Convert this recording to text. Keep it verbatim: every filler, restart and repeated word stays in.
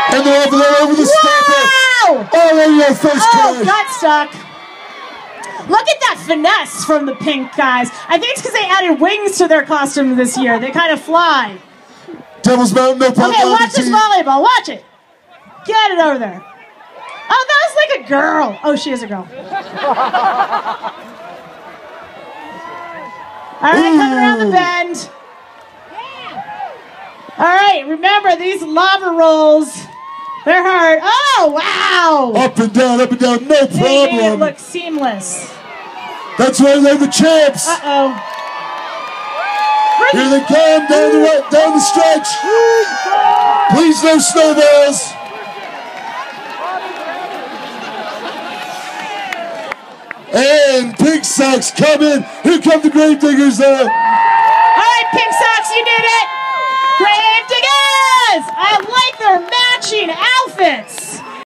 And they're over there over the stopper. All over your face, Oh, gut stuck. Look at that finesse from the pink guys. I think it's because they added wings to their costume this year. They kind of fly. Devil's Mountain, no punk. Okay, watch this volleyball. Watch it. Get it over there. Oh, that was like a girl. Oh, she is a girl. All right, coming around the bend. All right, remember these lava rolls. They're hard. Oh, wow. Up and down, up and down, no problem. They made it look seamless. That's why they're the champs. Uh-oh. Here they come down the right, down the stretch. Please no snowballs. And Pink Socks coming. Here come the grave diggers there. All right, Pink Socks, you did it. Grave diggers. I like their matching outfits.